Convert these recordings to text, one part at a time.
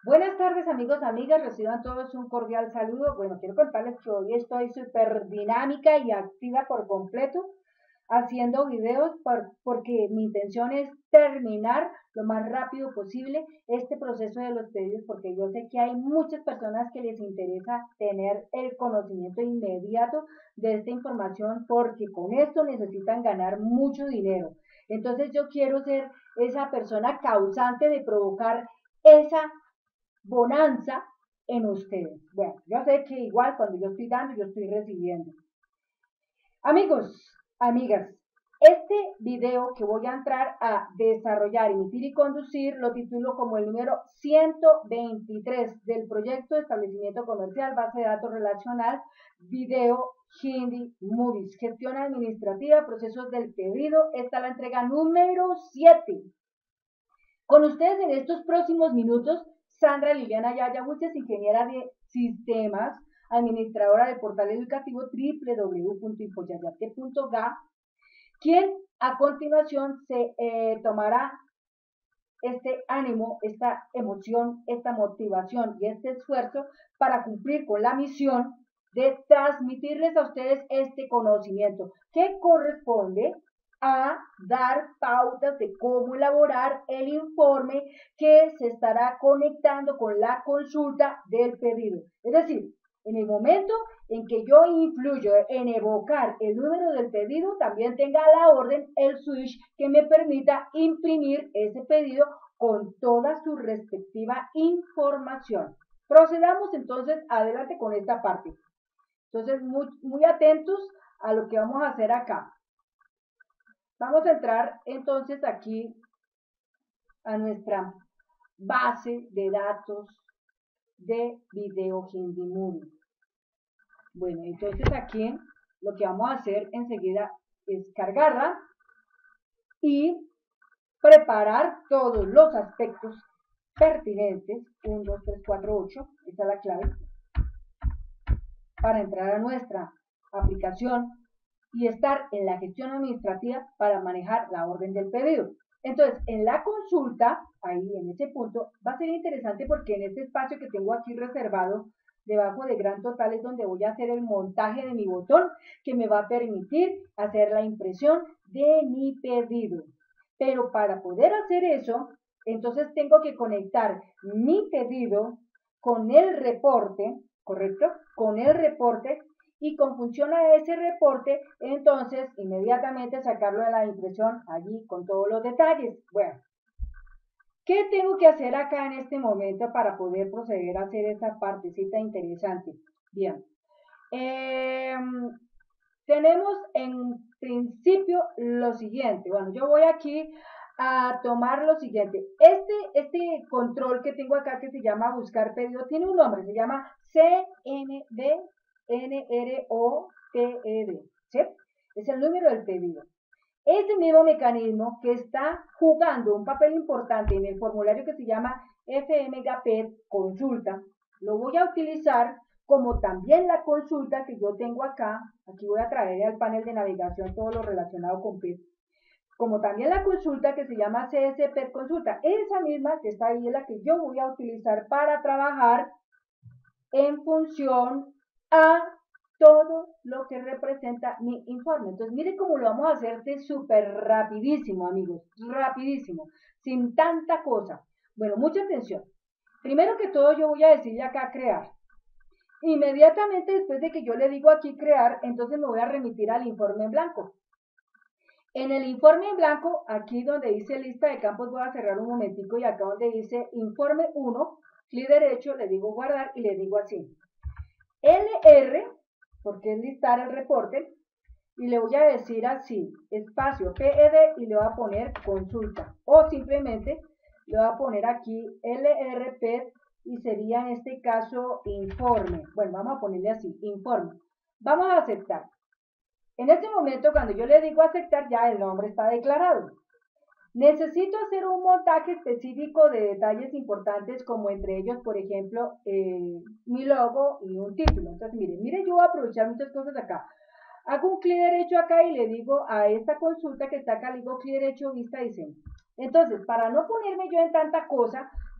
Buenas tardes amigos, amigas, reciban todos un cordial saludo. Bueno, quiero contarles que hoy estoy súper dinámica y activa por completo haciendo videos porque mi intención es terminar lo más rápido posible este proceso de los pedidos porque yo sé que hay muchas personas que les interesa tener el conocimiento inmediato de esta información porque con esto necesitan ganar mucho dinero. Entonces yo quiero ser esa persona causante de provocar esa bonanza en ustedes. Bueno, yo sé que igual cuando yo estoy dando, yo estoy recibiendo. Amigos, amigas, este video que voy a entrar a desarrollar, emitir y conducir lo titulo como el número 123 del proyecto de establecimiento comercial, base de datos relacional, video Hindi Movies, gestión administrativa, procesos del pedido. Esta es la entrega número 7. Con ustedes en estos próximos minutos, Sandra Liliana Yaya Buches, ingeniera de sistemas, administradora del portal educativo www.infoyayarte.ga, quien a continuación se tomará este ánimo, esta emoción, esta motivación y este esfuerzo para cumplir con la misión de transmitirles a ustedes este conocimiento que corresponde a dar pautas de cómo elaborar el informe que se estará conectando con la consulta del pedido. Es decir, en el momento en que yo influyo en evocar el número del pedido, también tenga la orden, el switch que me permita imprimir ese pedido con toda su respectiva información. Procedamos entonces adelante con esta parte. Entonces, muy atentos a lo que vamos a hacer acá. Vamos a entrar entonces aquí a nuestra base de datos de Video Hindi Movie. Bueno, entonces aquí lo que vamos a hacer enseguida es cargarla y preparar todos los aspectos pertinentes, 1, 2, 3, 4, 8, esta es la clave, para entrar a nuestra aplicación y estar en la gestión administrativa para manejar la orden del pedido. Entonces, en la consulta, ahí en ese punto, va a ser interesante porque en este espacio que tengo aquí reservado, debajo de gran total, es donde voy a hacer el montaje de mi botón que me va a permitir hacer la impresión de mi pedido. Pero para poder hacer eso, entonces tengo que conectar mi pedido con el reporte, ¿correcto? Con el reporte y con función a ese reporte, entonces inmediatamente sacarlo de la impresión allí con todos los detalles. Bueno, ¿qué tengo que hacer acá en este momento para poder proceder a hacer esta partecita interesante? Bien, tenemos en principio lo siguiente. Bueno, yo voy aquí a tomar lo siguiente. Este control que tengo acá que se llama buscar pedido tiene un nombre, se llama CMB-NROTED, ¿sí? Es el número del pedido. Este mismo mecanismo que está jugando un papel importante en el formulario que se llama FMGAPED consulta, lo voy a utilizar como también la consulta que yo tengo acá. Aquí voy a traer al panel de navegación todo lo relacionado con PED, como también la consulta que se llama CSPED consulta. Esa misma que está ahí es la que yo voy a utilizar para trabajar en función a todo lo que representa mi informe. Entonces, mire cómo lo vamos a hacer de súper rapidísimo, amigos, rapidísimo, sin tanta cosa. Bueno, mucha atención. Primero que todo, yo voy a decirle acá crear. Inmediatamente después de que yo le digo aquí crear, entonces me voy a remitir al informe en blanco. En el informe en blanco, aquí donde dice lista de campos, voy a cerrar un momentico y acá donde dice informe 1, clic derecho, le digo guardar y le digo así. LR, porque es listar el reporte, y le voy a decir así, espacio PED y le voy a poner consulta. O simplemente le voy a poner aquí LRP y sería en este caso informe. Bueno, vamos a ponerle así, informe. Vamos a aceptar. En este momento, cuando yo le digo aceptar, ya el nombre está declarado. Necesito hacer un montaje específico de detalles importantes, como entre ellos, por ejemplo, mi logo y un título. Entonces, miren, yo voy a aprovechar muchas cosas acá. Hago un clic derecho acá y le digo a esta consulta que está acá, le digo clic derecho, vista diseño. Entonces, para no ponerme yo en tanta cosa,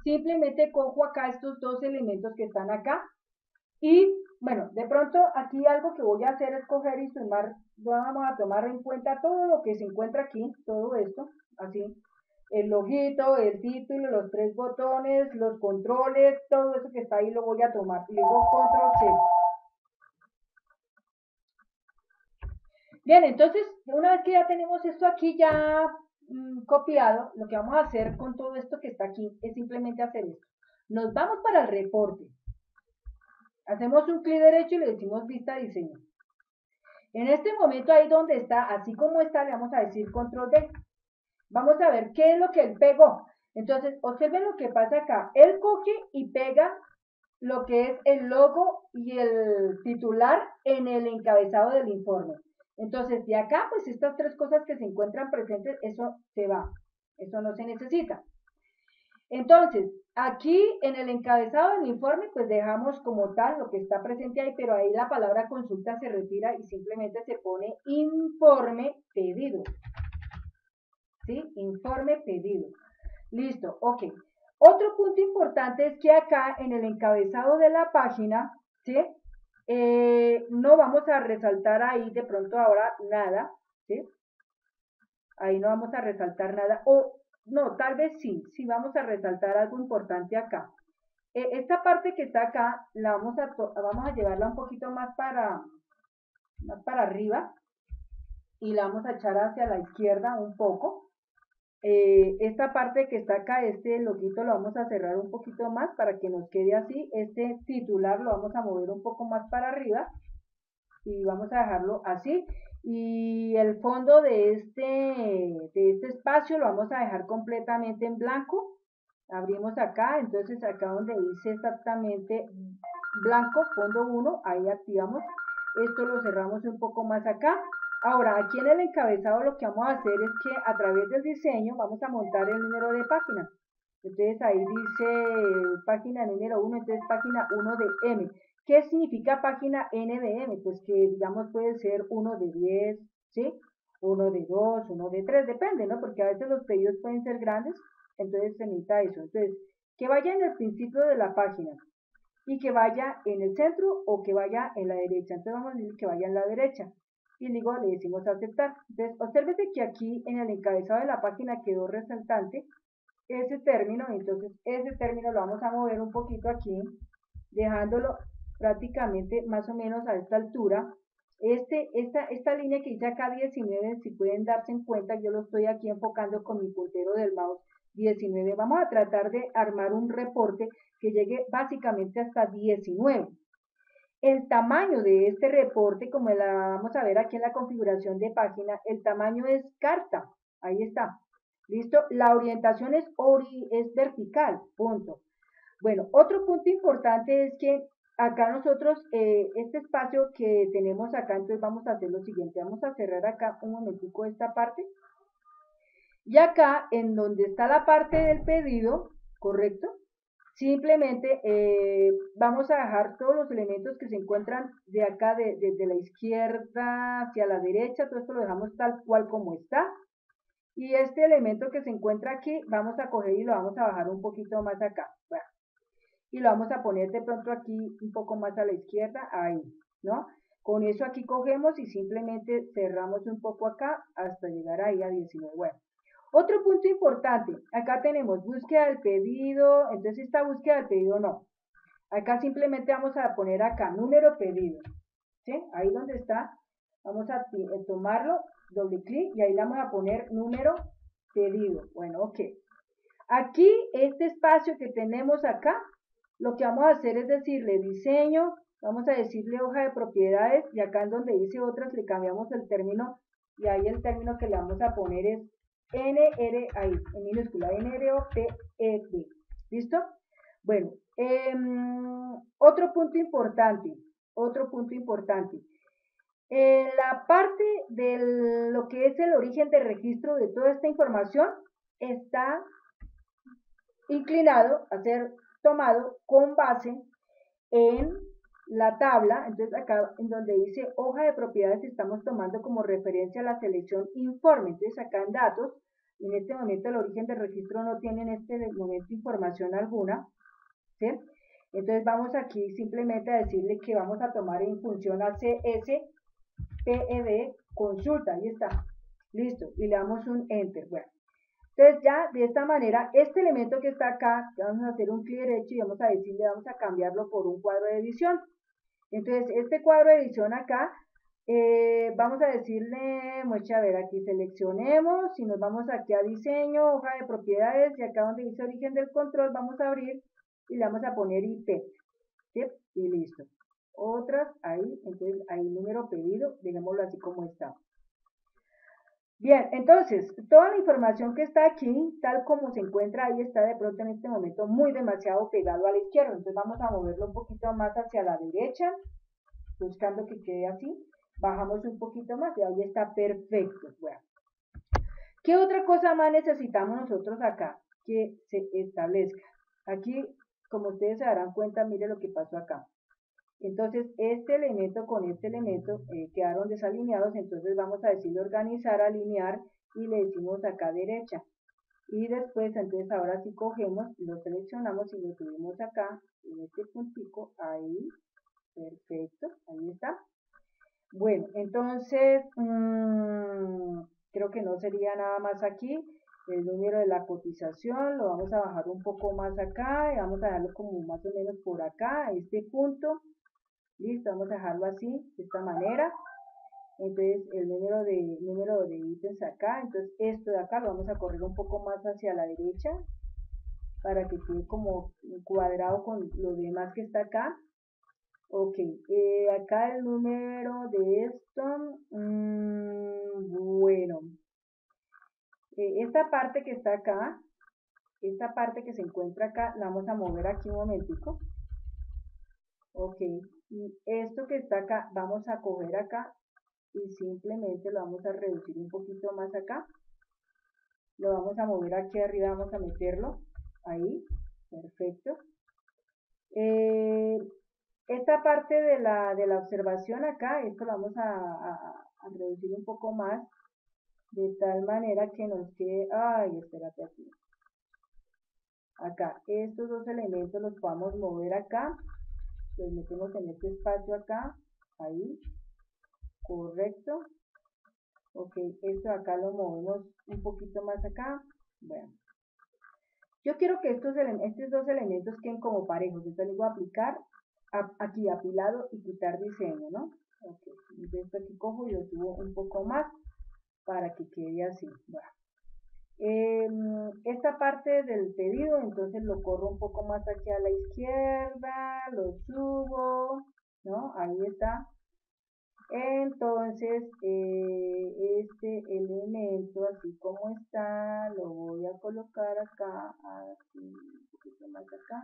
simplemente cojo acá estos dos elementos que están acá y bueno, de pronto aquí algo que voy a hacer es coger y sumar, vamos a tomar en cuenta todo lo que se encuentra aquí, todo esto, así, el loguito, el título, los tres botones, los controles, todo eso que está ahí lo voy a tomar y luego control C. Bien, entonces, una vez que ya tenemos esto aquí ya copiado, lo que vamos a hacer con todo esto que está aquí es simplemente hacer esto. Nos vamos para el reporte. Hacemos un clic derecho y le decimos vista diseño. En este momento ahí donde está, así como está, le vamos a decir control D. Vamos a ver qué es lo que él pegó. Entonces, observen lo que pasa acá. Él coge y pega lo que es el logo y el titular en el encabezado del informe. Entonces, de acá, pues estas tres cosas que se encuentran presentes, eso se va. Eso no se necesita. Entonces, aquí en el encabezado del informe, pues dejamos como tal lo que está presente ahí, pero ahí la palabra consulta se retira y simplemente se pone informe pedido. ¿Sí? Informe pedido. Listo, ok. Otro punto importante es que acá en el encabezado de la página, ¿sí? No vamos a resaltar ahí de pronto ahora nada, ¿sí? Ahí no vamos a resaltar nada, o no, tal vez sí vamos a resaltar algo importante acá. Esta parte que está acá, la vamos a llevarla un poquito más para arriba, y la vamos a echar hacia la izquierda un poco. Esta parte que está acá, este loguito lo vamos a cerrar un poquito más para que nos quede así. Este titular lo vamos a mover un poco más para arriba y vamos a dejarlo así. Y el fondo de este espacio lo vamos a dejar completamente en blanco. Abrimos acá, entonces acá donde dice exactamente blanco, fondo 1, ahí activamos. Esto lo cerramos un poco más acá. Ahora, aquí en el encabezado lo que vamos a hacer es que a través del diseño vamos a montar el número de página. Entonces ahí dice página número 1, entonces página 1 de M. ¿Qué significa página N de M? Pues que digamos puede ser 1 de 10, ¿sí? 1 de 2, 1 de 3, depende, ¿no? Porque a veces los pedidos pueden ser grandes, entonces se necesita eso. Entonces, que vaya en el principio de la página y que vaya en el centro o que vaya en la derecha. Entonces vamos a decir que vaya en la derecha. Y luego le decimos aceptar. Entonces, obsérvese que aquí en el encabezado de la página quedó resaltante ese término, entonces ese término lo vamos a mover un poquito aquí, dejándolo prácticamente más o menos a esta altura. Esta línea que dice acá 19, si pueden darse en cuenta, yo lo estoy aquí enfocando con mi puntero del mouse 19. Vamos a tratar de armar un reporte que llegue básicamente hasta 19. El tamaño de este reporte, como la vamos a ver aquí en la configuración de página, el tamaño es carta, ahí está. ¿Listo? La orientación es vertical, punto. Bueno, otro punto importante es que acá nosotros, este espacio que tenemos acá, entonces vamos a hacer lo siguiente, vamos a cerrar acá un momentico esta parte, y acá en donde está la parte del pedido, ¿correcto? Simplemente vamos a dejar todos los elementos que se encuentran de acá, desde la izquierda hacia la derecha, todo esto lo dejamos tal cual como está. Y este elemento que se encuentra aquí, vamos a coger y lo vamos a bajar un poquito más acá. Bueno, y lo vamos a poner de pronto aquí un poco más a la izquierda, ahí, ¿no? Con eso aquí cogemos y simplemente cerramos un poco acá hasta llegar ahí a 19. Bueno, otro punto importante, acá tenemos búsqueda del pedido, entonces esta búsqueda del pedido no. Acá simplemente vamos a poner acá número pedido, ¿sí? Ahí donde está, vamos a tomarlo, doble clic y ahí le vamos a poner número pedido. Bueno, ok. Aquí, este espacio que tenemos acá, lo que vamos a hacer es decirle diseño, vamos a decirle hoja de propiedades y acá en donde dice otras le cambiamos el término y ahí el término que le vamos a poner es NR, ahí, en minúscula, NROPED. ¿Listo? Bueno, otro punto importante. En la parte de lo que es el origen de registro de toda esta información está inclinado a ser tomado con base en la tabla. Entonces acá en donde dice hoja de propiedades estamos tomando como referencia la selección informe. Entonces acá en datos En este momento el origen del registro no tiene en este momento información alguna, ¿sí? Entonces vamos aquí simplemente a decirle que vamos a tomar en función a CSPED consulta, ahí está, listo, y le damos un enter. Bueno, entonces ya de esta manera, este elemento que está acá, vamos a hacer un clic derecho y vamos a decirle, vamos a cambiarlo por un cuadro de edición. Entonces este cuadro de edición acá, vamos a decirle, mucha, a ver, aquí seleccionemos, y nos vamos aquí a diseño, hoja de propiedades, y acá donde dice origen del control, vamos a abrir y le vamos a poner IP, ¿sí? Y listo. Otras, ahí, entonces ahí número pedido, dejémoslo así como está. Bien, entonces, toda la información que está aquí, tal como se encuentra ahí, está de pronto en este momento muy demasiado pegado a la izquierda, entonces vamos a moverlo un poquito más hacia la derecha, buscando que quede así. Bajamos un poquito más y ahí está perfecto. Bueno, ¿qué otra cosa más necesitamos nosotros acá? Que se establezca. Aquí, como ustedes se darán cuenta, mire lo que pasó acá. Entonces, este elemento con este elemento quedaron desalineados, entonces vamos a decirle organizar, alinear, y le decimos acá derecha. Y después, entonces ahora sí cogemos, lo seleccionamos y lo subimos acá, en este puntico, ahí, perfecto, ahí está. Bueno, entonces, creo que no sería nada más aquí. El número de la cotización lo vamos a bajar un poco más acá y vamos a darlo como más o menos por acá, a este punto. Listo, vamos a dejarlo así, de esta manera. Entonces, el número de ítems acá. Entonces, esto de acá lo vamos a correr un poco más hacia la derecha para que quede como cuadrado con lo demás que está acá. Ok, acá el número de esto, bueno, esta parte que está acá, esta parte que se encuentra acá, la vamos a mover aquí un momentico. Ok, y esto que está acá, vamos a coger acá y simplemente lo vamos a reducir un poquito más acá. Lo vamos a mover aquí arriba, vamos a meterlo, ahí, perfecto. Esta parte de la observación acá, esto lo vamos a reducir un poco más, de tal manera que nos quede, ay, espérate aquí. Acá, estos dos elementos los podamos mover acá, los metemos en este espacio acá, ahí, correcto. Ok, esto acá lo movemos un poquito más acá, bueno. Yo quiero que estos dos elementos queden como parejos, entonces les voy a aplicar aquí apilado y quitar diseño, ¿no? Ok, entonces aquí cojo y lo subo un poco más para que quede así. Bueno. Esta parte del pedido, entonces lo corro un poco más aquí a la izquierda, lo subo, ¿no? Ahí está. Entonces, este elemento, así como está, lo voy a colocar acá, así, un poquito más acá.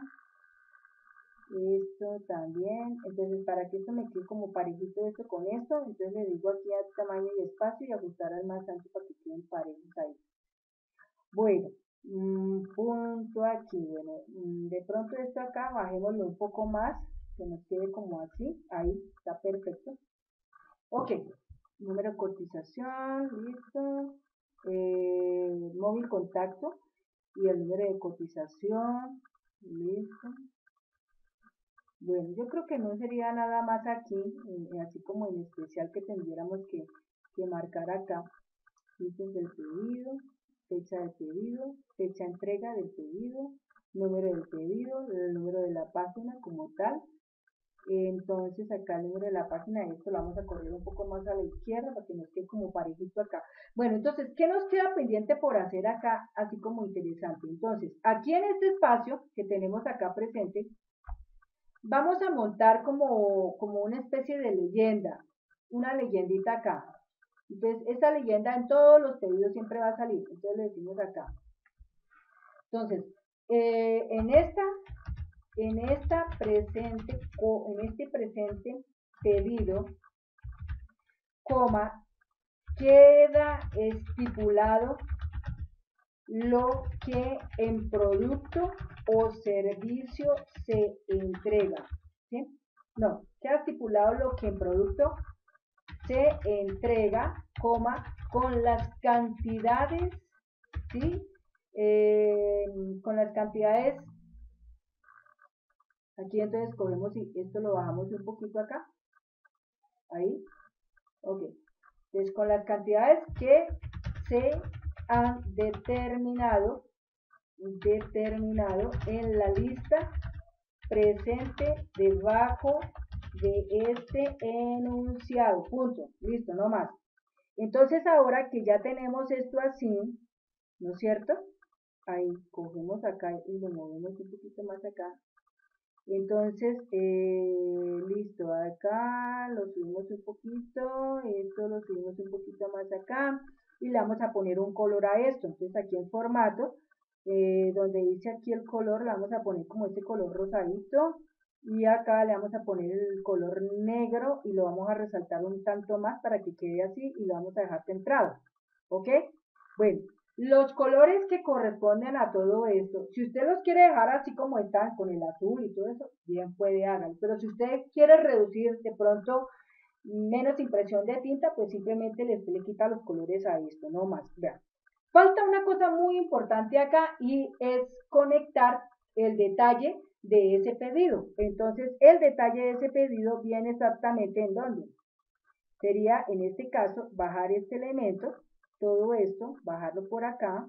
Esto también, entonces para que esto me quede como parejito esto con esto, entonces le digo aquí a tamaño y espacio y ajustar al más ancho para que queden parejos ahí. Bueno, punto aquí, bueno, de pronto esto acá, bajémoslo un poco más, que nos quede como así, ahí, está perfecto. Ok, número de cotización, listo, móvil contacto y el número de cotización, listo. Bueno, yo creo que no sería nada más aquí, así como en especial que tendríamos que marcar acá. Ítems del pedido, fecha de pedido, fecha de entrega del pedido, número del pedido, el número de la página como tal. Entonces acá el número de la página, esto lo vamos a correr un poco más a la izquierda para que nos quede como parejito acá. Bueno, entonces, ¿qué nos queda pendiente por hacer acá, así como interesante? Entonces, aquí en este espacio que tenemos acá presente, vamos a montar como una especie de leyenda, una leyendita acá. Entonces, esta leyenda en todos los pedidos siempre va a salir. Entonces, le decimos acá. Entonces, en este presente pedido, coma, queda estipulado lo que en producto o servicio se entrega, ¿sí? No, queda estipulado lo que en producto se entrega, coma, con las cantidades ¿sí? Con las cantidades, aquí entonces cogemos y esto lo bajamos un poquito acá, ahí, ok. Entonces con las cantidades que se han determinado en la lista presente debajo de este enunciado, punto, listo, no más. Entonces ahora que ya tenemos esto así, ¿no es cierto? Ahí cogemos acá y lo movemos un poquito más acá. Entonces, listo, acá lo subimos un poquito, esto lo subimos un poquito más acá y le vamos a poner un color a esto. Entonces aquí en formato, donde dice aquí el color, le vamos a poner como este color rosadito y acá le vamos a poner el color negro y lo vamos a resaltar un tanto más para que quede así y lo vamos a dejar centrado, ¿ok? Bueno, los colores que corresponden a todo esto, si usted los quiere dejar así como están, con el azul y todo eso, bien puede háganlo, pero si usted quiere reducir de pronto menos impresión de tinta, pues simplemente le quita los colores a esto, no más, vean. Falta una cosa muy importante acá y es conectar el detalle de ese pedido. Entonces, el detalle de ese pedido viene exactamente en dónde. Sería, en este caso, bajar este elemento, todo esto, bajarlo por acá.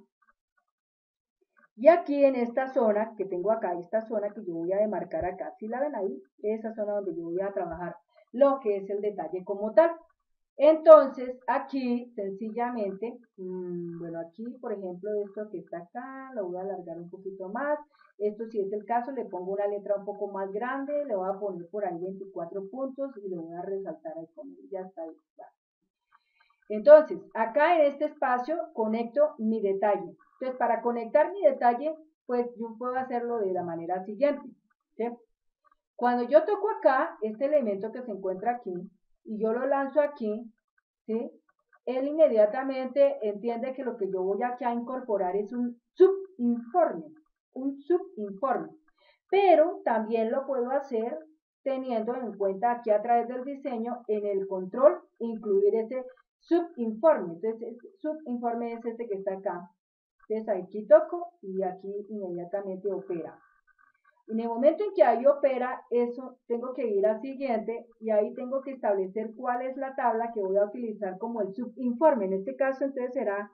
Y aquí en esta zona, que tengo acá, esta zona que yo voy a demarcar acá, ¿sí la ven ahí? Esa zona donde yo voy a trabajar lo que es el detalle como tal. Entonces, aquí sencillamente, bueno, aquí por ejemplo esto que está acá, lo voy a alargar un poquito más. Esto si es el caso, le pongo una letra un poco más grande, le voy a poner por ahí 24 puntos y lo voy a resaltar ahí con él, ya está ahí. Entonces, acá en este espacio conecto mi detalle. Entonces, para conectar mi detalle, pues yo puedo hacerlo de la manera siguiente, ¿sí? Cuando yo toco acá, este elemento que se encuentra aquí, y yo lo lanzo aquí, ¿sí? Él inmediatamente entiende que lo que yo voy aquí a incorporar es un subinforme, pero también lo puedo hacer teniendo en cuenta aquí a través del diseño, en el control, incluir ese subinforme. Entonces, el subinforme es este que está acá. Entonces, aquí toco y aquí inmediatamente opera. En el momento en que ahí opera, eso tengo que ir al siguiente y ahí tengo que establecer cuál es la tabla que voy a utilizar como el subinforme. En este caso, entonces será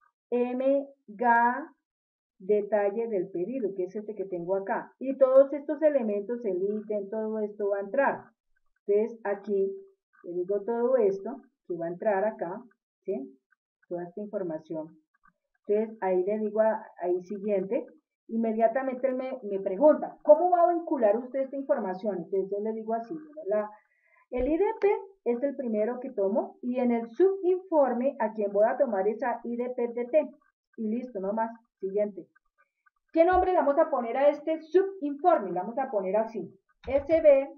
MGA detalle del pedido, que es este que tengo acá. Y todos estos elementos, el ítem, todo esto va a entrar. Entonces, aquí le digo todo esto que va a entrar acá, ¿sí? Toda esta información. Entonces, ahí le digo ahí siguiente. Inmediatamente él me pregunta, ¿cómo va a vincular usted esta información? Entonces yo le digo así, ¿verdad? El IDP es el primero que tomo y en el subinforme a quien voy a tomar esa IDP-DT. Y listo, no más. Siguiente. ¿Qué nombre le vamos a poner a este subinforme? Le vamos a poner así, SB,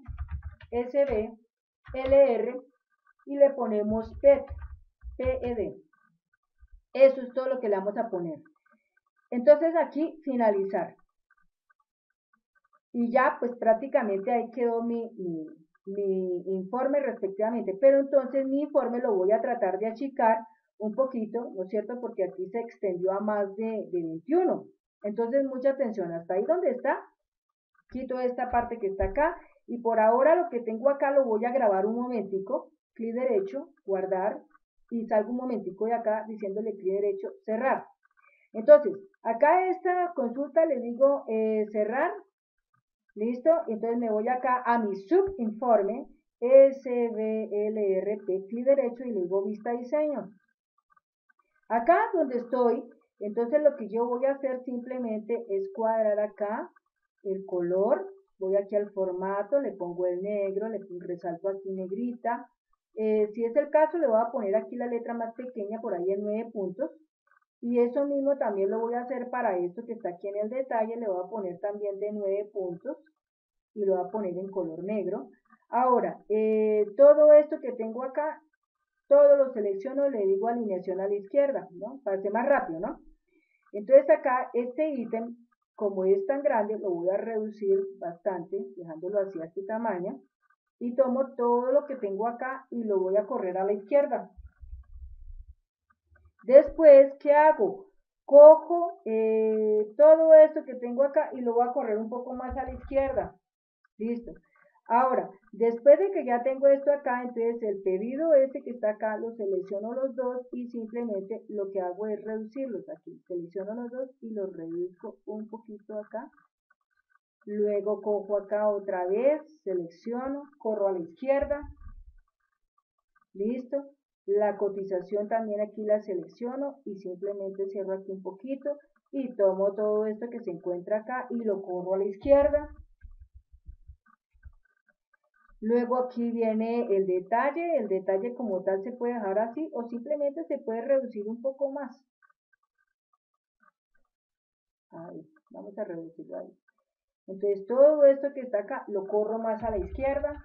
LR y le ponemos PED, PED. Eso es todo lo que le vamos a poner. Entonces aquí finalizar. Y ya pues prácticamente ahí quedó mi informe respectivamente. Pero entonces mi informe lo voy a tratar de achicar un poquito, ¿no es cierto? Porque aquí se extendió a más de 21. Entonces mucha atención, hasta ahí donde está, quito esta parte que está acá. Y por ahora lo que tengo acá lo voy a grabar un momentico, clic derecho, guardar, y salgo un momentico de acá diciéndole clic derecho, cerrar. Entonces, acá esta consulta le digo cerrar, listo, entonces me voy acá a mi subinforme, SBLRP, clic derecho y le digo vista diseño. Acá donde estoy, entonces lo que yo voy a hacer simplemente es cuadrar acá el color, voy aquí al formato, le pongo el negro, le resalto aquí negrita. Si es el caso, le voy a poner aquí la letra más pequeña, por ahí en 9 puntos. Y eso mismo también lo voy a hacer para esto que está aquí en el detalle, le voy a poner también de 9 puntos y lo voy a poner en color negro. Ahora, todo esto que tengo acá, todo lo selecciono, le digo alineación a la izquierda, ¿no? Para ser más rápido, ¿no? Entonces acá, este ítem, como es tan grande, lo voy a reducir bastante, dejándolo así a este tamaño, y tomo todo lo que tengo acá y lo voy a correr a la izquierda. Después, ¿qué hago? cojo todo esto que tengo acá y lo voy a correr un poco más a la izquierda. Listo. Ahora, después de que ya tengo esto acá, entonces el pedido este que está acá, lo selecciono los dos y simplemente lo que hago es reducirlos aquí. Selecciono los dos y los reduzco un poquito acá. Luego cojo acá otra vez, selecciono, corro a la izquierda. Listo. La cotización también aquí la selecciono y simplemente cierro aquí un poquito y tomo todo esto que se encuentra acá y lo corro a la izquierda. Luego aquí viene el detalle como tal se puede dejar así o simplemente se puede reducir un poco más. Ahí, vamos a reducirlo ahí. Entonces todo esto que está acá lo corro más a la izquierda.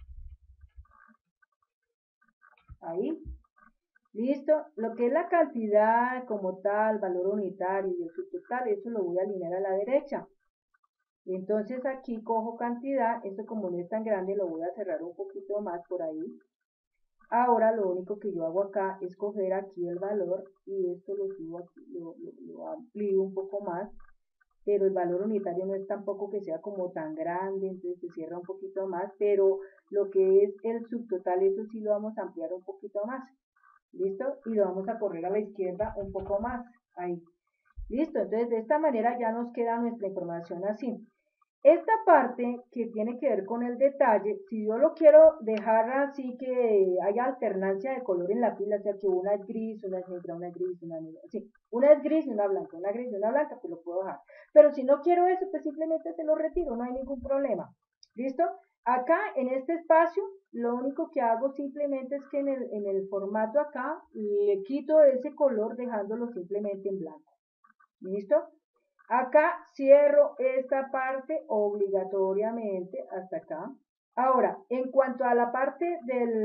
Ahí. Listo. Lo que es la cantidad como tal, valor unitario y el subtotal, eso lo voy a alinear a la derecha. Entonces aquí cojo cantidad, esto como no es tan grande lo voy a cerrar un poquito más por ahí. Ahora lo único que yo hago acá es coger aquí el valor y esto lo subo aquí, lo amplío un poco más, pero el valor unitario no es tampoco que sea como tan grande, entonces se cierra un poquito más, pero lo que es el subtotal, eso sí lo vamos a ampliar un poquito más. ¿Listo? Y lo vamos a correr a la izquierda un poco más, ahí. Listo, entonces de esta manera ya nos queda nuestra información así. Esta parte que tiene que ver con el detalle, si yo lo quiero dejar así que haya alternancia de color en la pila, o sea que una es gris, una es negra, una es gris, una negra, sí, una es gris y una blanca, una gris y una blanca, pues lo puedo dejar. Pero si no quiero eso, pues simplemente se lo retiro, no hay ningún problema. ¿Listo? Acá en este espacio, lo único que hago simplemente es que en el formato acá le quito ese color dejándolo simplemente en blanco. ¿Listo? Acá cierro esta parte obligatoriamente hasta acá. Ahora, en cuanto a la parte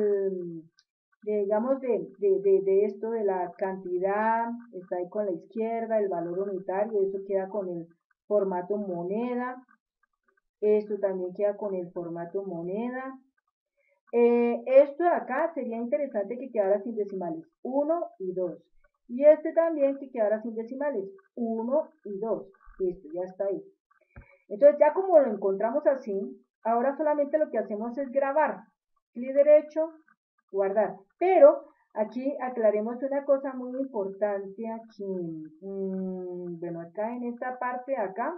digamos, de esto de la cantidad, está ahí con la izquierda, el valor unitario, eso queda con el formato moneda. Esto también queda con el formato moneda. Esto de acá sería interesante que quedara sin decimales, 1 y 2. Y este también que quedara sin decimales, 1 y 2. Listo, ya está ahí. Entonces ya como lo encontramos así, ahora solamente lo que hacemos es grabar. Clic derecho, guardar. Pero aquí aclaremos una cosa muy importante aquí. Bueno, acá en esta parte de acá,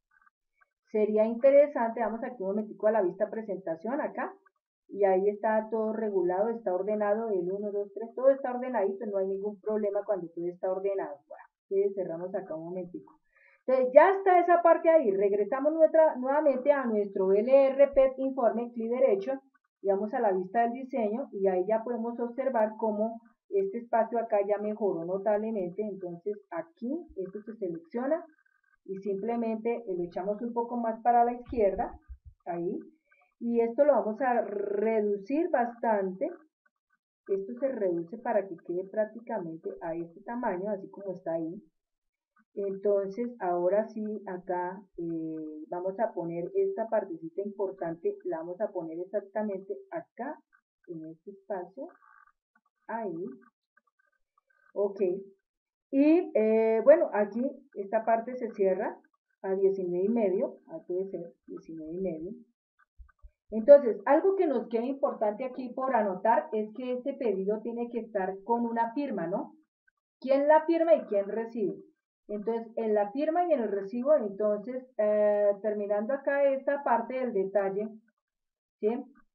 sería interesante, vamos aquí un momentico a la vista presentación acá. Y ahí está todo regulado, está ordenado, el 1, 2, 3, todo está ordenadito, no hay ningún problema cuando todo está ordenado. Bueno, entonces cerramos acá un momentico. Entonces ya está esa parte ahí, regresamos nuevamente a nuestro LRPET informe, clic derecho, y vamos a la vista del diseño, y ahí ya podemos observar cómo este espacio acá ya mejoró notablemente. Entonces aquí esto se selecciona y simplemente lo echamos un poco más para la izquierda, ahí, y esto lo vamos a reducir bastante. Esto se reduce para que quede prácticamente a este tamaño, así como está ahí. Entonces, ahora sí, acá vamos a poner esta partecita importante, la vamos a poner exactamente acá, en este espacio, ahí. Ok. Y bueno, aquí esta parte se cierra a 19,5, puede ser 19,5. Entonces, algo que nos queda importante aquí por anotar es que este pedido tiene que estar con una firma, ¿no? ¿Quién la firma y quién recibe? Entonces, en la firma y en el recibo, entonces, terminando acá esta parte del detalle, ¿sí?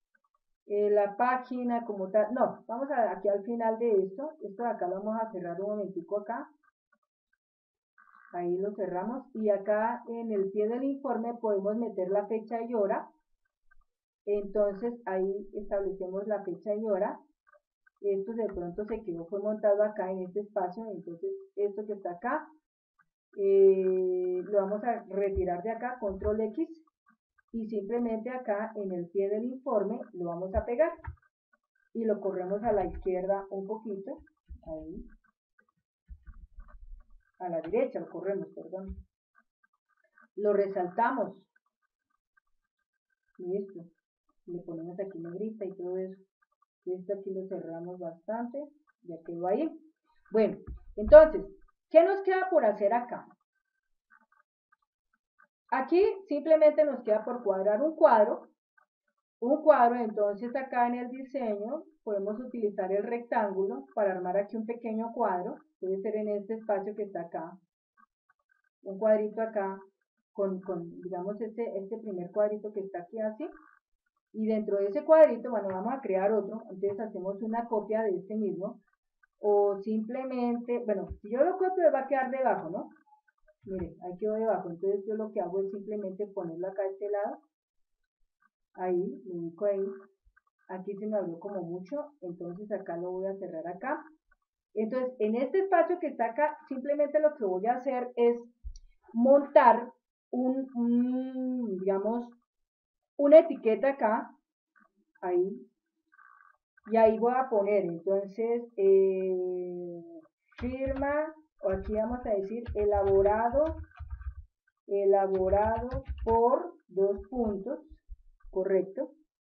La página como tal, no, vamos aquí al final de esto de acá lo vamos a cerrar un momentico acá. Ahí lo cerramos y acá en el pie del informe podemos meter la fecha y hora. Entonces ahí establecemos la fecha y hora. Esto de pronto fue montado acá en este espacio, entonces esto que está acá lo vamos a retirar de acá, control X, y simplemente acá en el pie del informe lo vamos a pegar y lo corremos a la izquierda un poquito, ahí, a la derecha lo corremos, perdón, lo resaltamos, listo, le ponemos aquí negrita y todo eso. Esto aquí lo cerramos bastante, ya quedó ahí. Bueno, entonces, ¿Qué nos queda por hacer acá? Aquí simplemente nos queda por cuadrar un cuadro. Entonces acá en el diseño podemos utilizar el rectángulo para armar aquí un pequeño cuadro. Puede ser en este espacio que está acá. Un cuadrito acá con digamos, este primer cuadrito que está aquí así. Y dentro de ese cuadrito, bueno, vamos a crear otro. Entonces hacemos una copia de este mismo. O simplemente, bueno, si yo lo copio, va a quedar debajo, ¿no? Miren, ahí quedó debajo. Entonces yo lo que hago es simplemente ponerlo acá a este lado. Ahí, lo ubico ahí. Aquí se me abrió como mucho, entonces acá lo voy a cerrar acá. Entonces, en este espacio que está acá, simplemente lo que voy a hacer es montar digamos, una etiqueta acá, ahí, y ahí voy a poner, entonces, firma, o aquí vamos a decir, elaborado por 2 puntos, correcto.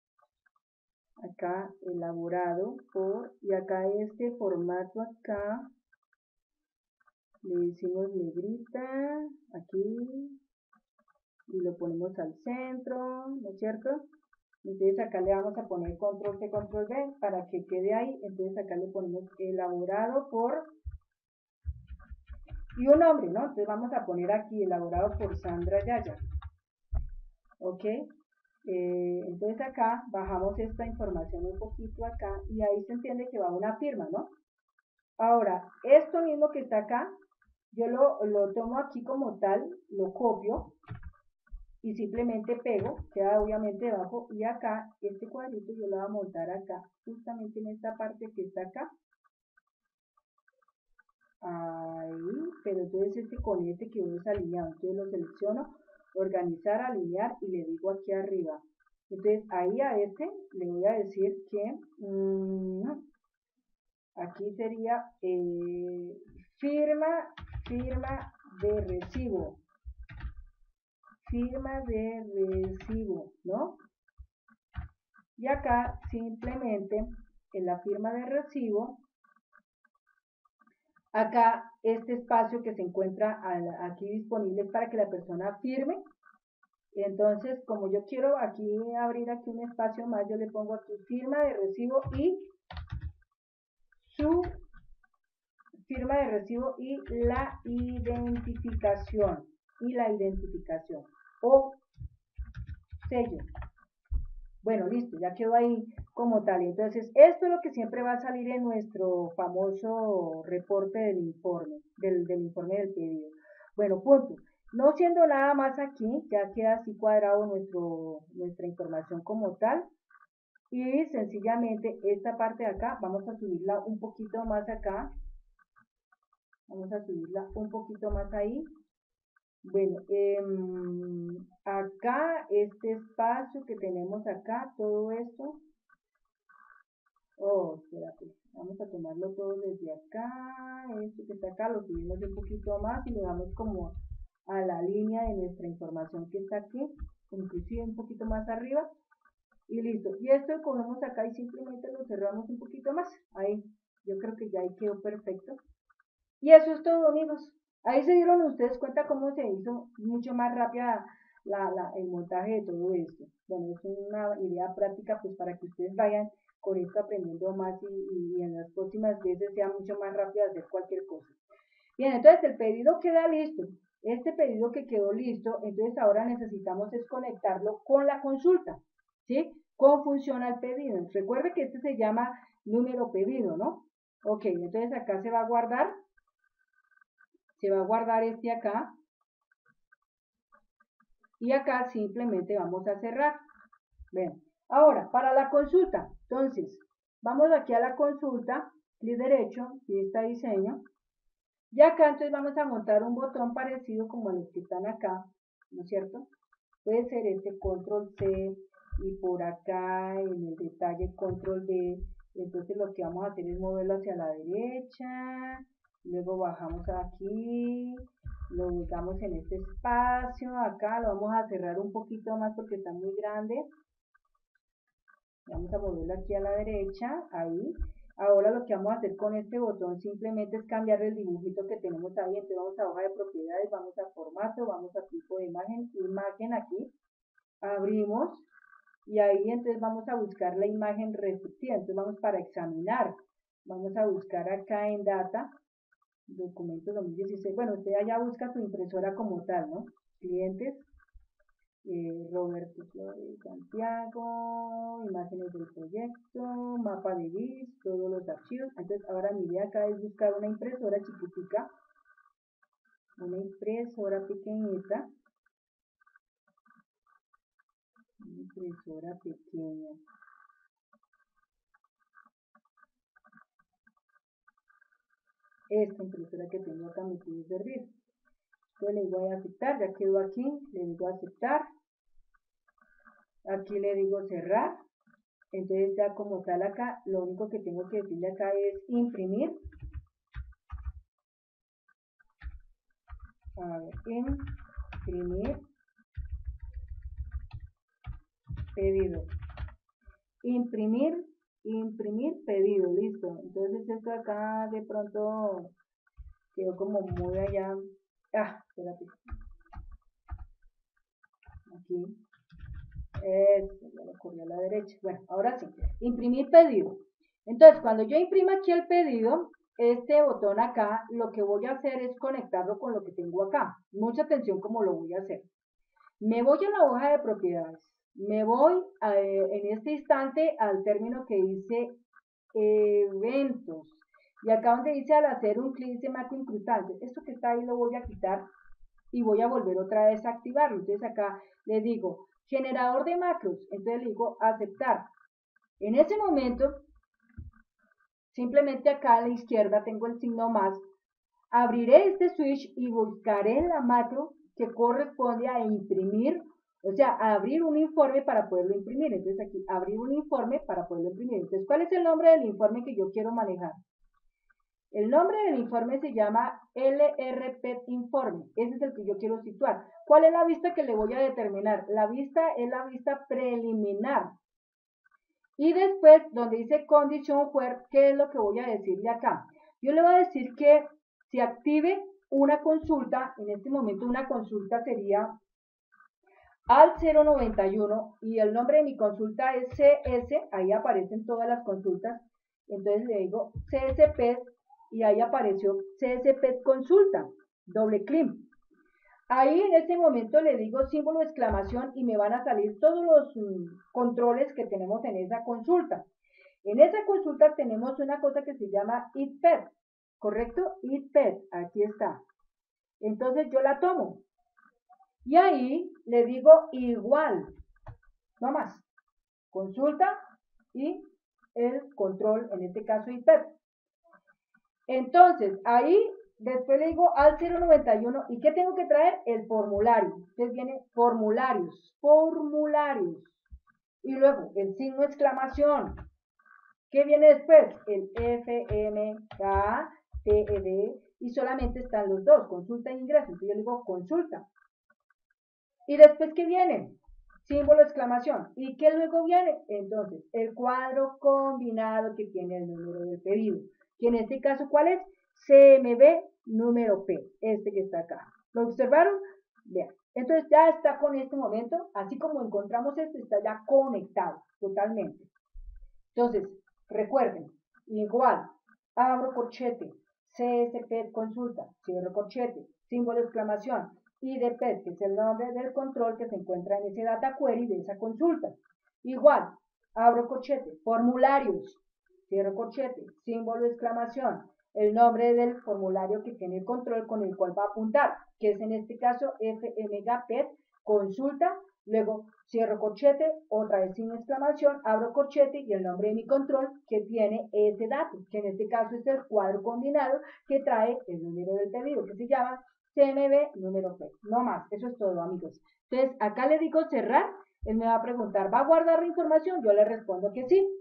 Acá elaborado por, y acá este formato acá, le decimos negrita, aquí, y lo ponemos al centro, ¿no es cierto? Entonces acá le vamos a poner control C, control V, para que quede ahí, entonces acá le ponemos elaborado por, y un nombre, ¿no? Entonces vamos a poner aquí, elaborado por Sandra Yaya, ¿ok? Entonces acá bajamos esta información un poquito acá y ahí se entiende que va una firma, ¿no? Ahora, esto mismo que está acá, yo lo tomo aquí como tal, lo copio y simplemente pego, queda obviamente debajo y acá, este cuadrito yo lo voy a montar acá, justamente en esta parte que está acá. Ahí, pero entonces con este quedó desalineado, entonces lo selecciono, organizar, alinear y le digo aquí arriba. Entonces ahí a este le voy a decir que aquí sería firma de recibo. Firma de recibo, ¿no? Y acá simplemente en la firma de recibo, acá este espacio que se encuentra aquí disponible es para que la persona firme. Entonces, como yo quiero aquí abrir aquí un espacio más, yo le pongo aquí firma de recibo y su firma de recibo y la identificación. O sello. Bueno, listo, ya quedó ahí como tal. Entonces, esto es lo que siempre va a salir en nuestro famoso reporte del informe, del informe del pedido. Bueno, punto. No siendo nada más aquí, ya queda así cuadrado nuestra información como tal. Y sencillamente esta parte de acá, vamos a subirla un poquito más acá. Vamos a subirla un poquito más ahí. Bueno, acá, este espacio que tenemos acá, todo esto. Oh, espérate. Vamos a tomarlo todo desde acá. Esto que está acá lo subimos un poquito más y le damos como a la línea de nuestra información que está aquí. Inclusive un poquito más arriba. Y listo. Y esto lo ponemos acá y simplemente lo cerramos un poquito más. Ahí. Yo creo que ya ahí quedó perfecto. Y eso es todo, amigos. Ahí se dieron ustedes cuenta cómo se hizo mucho más rápida el montaje de todo esto. Bueno, es una idea práctica pues para que ustedes vayan con esto aprendiendo más y en las próximas veces sea mucho más rápido hacer cualquier cosa. Bien, entonces el pedido queda listo. Este pedido que quedó listo, entonces ahora necesitamos es conectarlo con la consulta, ¿sí? ¿Cómo funciona el pedido? Recuerde que este se llama número pedido, ¿no? Ok, entonces acá se va a guardar este acá y acá simplemente vamos a cerrar. Bien, ahora para la consulta, entonces vamos aquí a la consulta, clic derecho, y está diseño, y acá entonces vamos a montar un botón parecido como los que están acá, ¿no es cierto? Puede ser este control C y por acá en el detalle control D, entonces lo que vamos a hacer es moverlo hacia la derecha, luego bajamos aquí, lo ubicamos en este espacio, acá lo vamos a cerrar un poquito más porque está muy grande, vamos a moverlo aquí a la derecha, ahí, Ahora lo que vamos a hacer con este botón simplemente es cambiar el dibujito que tenemos ahí. Entonces vamos a hoja de propiedades, vamos a formato, vamos a tipo de imagen, imagen aquí, abrimos y ahí entonces vamos a buscar la imagen respectiva. Entonces vamos para examinar, vamos a buscar acá en data, documentos 2016. Bueno, usted allá busca su impresora como tal, ¿no? Clientes. Roberto Flores Santiago, imágenes del proyecto, mapa de BIS, todos los archivos. Entonces ahora mi idea acá es buscar una impresora chiquitica, una impresora pequeñita, una impresora pequeña. Esta impresora que tengo acá me puede servir. Entonces le digo a aceptar, ya quedó aquí, le digo a aceptar. Aquí le digo cerrar. Entonces ya como tal acá, lo único que tengo que decirle acá es imprimir. A ver, imprimir pedido. Imprimir pedido, listo. Entonces esto acá de pronto quedó como muy allá. Ah, espérate. Aquí. Ya lo corrí a la derecha. Bueno, ahora sí. Imprimir pedido. Entonces, cuando yo imprima aquí el pedido, este botón acá, lo que voy a hacer es conectarlo con lo que tengo acá. Mucha atención como lo voy a hacer. Me voy a la hoja de propiedades. Me voy en este instante al término que dice eventos. Y acá donde dice al hacer un clic dice macro incrustante. Esto que está ahí lo voy a quitar y voy a volver otra vez a activarlo. Entonces acá le digo generador de macros. Entonces le digo aceptar. En ese momento, simplemente acá a la izquierda tengo el signo más. Abriré este switch y buscaré la macro que corresponde a imprimir, o sea, a abrir un informe para poderlo imprimir. Entonces aquí, abrir un informe para poderlo imprimir. Entonces, ¿cuál es el nombre del informe que yo quiero manejar? El nombre del informe se llama LRP Informe. Ese es el que yo quiero situar. ¿Cuál es la vista que le voy a determinar? La vista es la vista preliminar. Y después, donde dice Condition Where, ¿qué es lo que voy a decirle acá? Yo le voy a decir que se active una consulta. En este momento una consulta sería al 091 y el nombre de mi consulta es CS, ahí aparecen todas las consultas. Entonces le digo CSP y ahí apareció CSP consulta, doble clic. Ahí en este momento le digo símbolo de exclamación y me van a salir todos los controles que tenemos en esa consulta. En esa consulta tenemos una cosa que se llama ItPed, ¿correcto? ItPed, aquí está. Entonces yo la tomo y ahí le digo igual, no más, consulta y el control, en este caso ItPed. Entonces ahí después le digo al 091 y ¿qué tengo que traer? El formulario. Entonces viene formularios, formularios. Y luego el signo de exclamación. ¿Qué viene después? El FMKTED y solamente están los dos, consulta e ingreso. Entonces yo le digo consulta. ¿Y después qué viene? Símbolo de exclamación. ¿Y qué luego viene? Entonces, el cuadro combinado que tiene el número del pedido. Que en este caso, ¿cuál es? CMB número P, este que está acá. ¿Lo observaron? Vean. Entonces ya está con este momento, así como encontramos esto, está ya conectado totalmente. Entonces, recuerden, igual, abro corchete, CSP consulta, cierro corchete, símbolo de exclamación, IDPED, que es el nombre del control que se encuentra en ese data query de esa consulta. Igual, abro corchete, formularios, cierro corchete, símbolo de exclamación, el nombre del formulario que tiene el control con el cual va a apuntar, que es en este caso FMGAPED, consulta, luego cierro corchete, otra vez sin exclamación, abro corchete y el nombre de mi control que tiene ese dato, que en este caso es el cuadro combinado que trae el número del pedido, que se llama CMB número P. No más, eso es todo, amigos. Entonces, acá le digo cerrar, él me va a preguntar, ¿va a guardar la información? Yo le respondo que sí.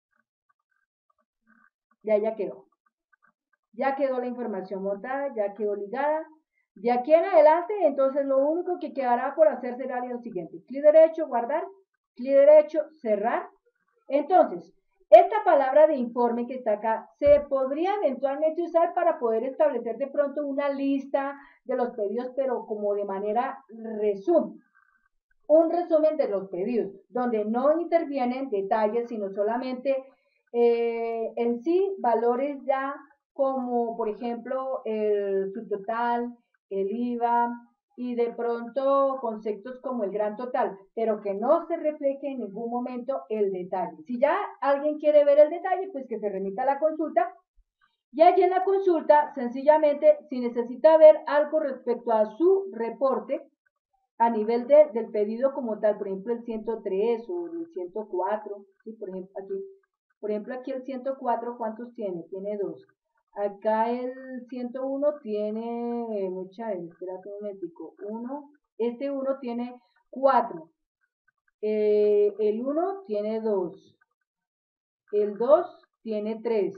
Ya quedó. Ya quedó la información montada, ya quedó ligada. De aquí en adelante, entonces lo único que quedará por hacer será lo siguiente. Clic derecho, guardar. Clic derecho, cerrar. Entonces, Esta palabra de informe que está acá se podría eventualmente usar para poder establecer de pronto una lista de los pedidos, pero como de manera resumen. Un resumen de los pedidos, donde no intervienen detalles, sino solamente en sí valores ya como, por ejemplo, el subtotal, el IVA y de pronto conceptos como el gran total, pero que no se refleje en ningún momento el detalle. Si ya alguien quiere ver el detalle, pues que se remita a la consulta. Y allí en la consulta, sencillamente, si necesita ver algo respecto a su reporte, a nivel del pedido como tal, por ejemplo el 103 o el 104, ¿sí? Por ejemplo aquí el 104, ¿cuántos tiene? Tiene 2. Acá el 101 tiene, espérate un momentico, 1, este 1 tiene 4, el 1 tiene 2, el 2 tiene 3,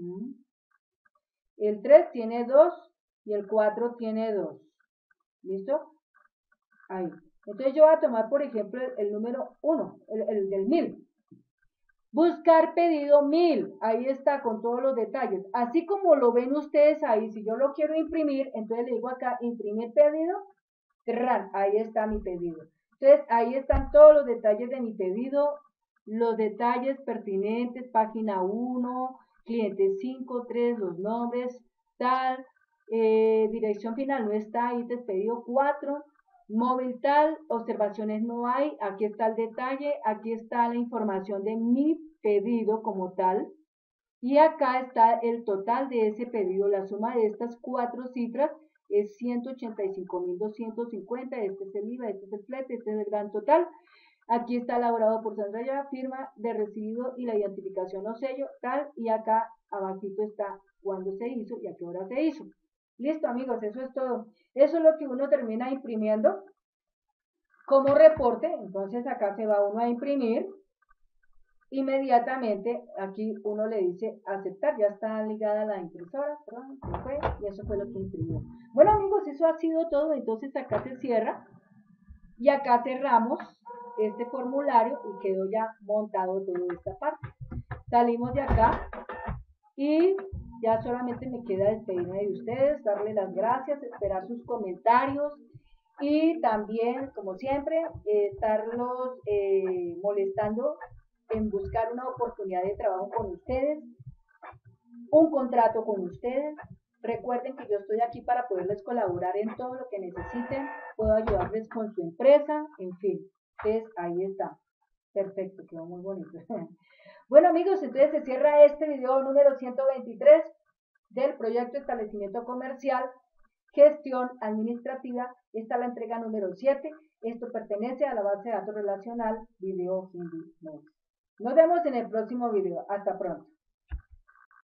el 3 tiene 2 y el 4 tiene 2, ¿listo? Ahí. Entonces yo voy a tomar, por ejemplo, el número 1, el del 1000. Buscar pedido 1000. Ahí está con todos los detalles. Así como lo ven ustedes ahí, si yo lo quiero imprimir, entonces le digo acá, imprimir pedido. Ahí está mi pedido. Entonces ahí están todos los detalles de mi pedido, los detalles pertinentes, página 1, cliente 5, 3, los nombres, tal, dirección final no está, ahí despedido 4, móvil tal, observaciones no hay, aquí está el detalle, aquí está la información de mi pedido como tal, y acá está el total de ese pedido, la suma de estas 4 cifras es 185.250, este es el IVA, este es el flete, este es el gran total. Aquí está elaborado por Sandra, firma de recibido y la identificación o sello, tal, y acá abajito está cuándo se hizo y a qué hora se hizo. Listo, amigos, eso es todo. Eso es lo que uno termina imprimiendo como reporte. Entonces acá se va uno a imprimir. Inmediatamente aquí uno le dice aceptar, ya está ligada la impresora, perdón, se fue, y eso fue lo que imprimió. Bueno, amigos, eso ha sido todo. Entonces acá se cierra y acá cerramos este formulario y quedó ya montado toda esta parte. Salimos de acá y ya solamente me queda despedirme de ustedes, darle las gracias, esperar sus comentarios y también, como siempre, estarlos molestando en buscar una oportunidad de trabajo con ustedes, un contrato con ustedes. Recuerden que yo estoy aquí para poderles colaborar en todo lo que necesiten, puedo ayudarles con su empresa, en fin. Entonces, ahí está. Perfecto, quedó muy bonito. Bueno, amigos, entonces se cierra este video número 123 del proyecto Establecimiento Comercial, Gestión Administrativa. Esta es la entrega número 7. Esto pertenece a la base de datos relacional Video Hindi Notes. Nos vemos en el próximo video. Hasta pronto.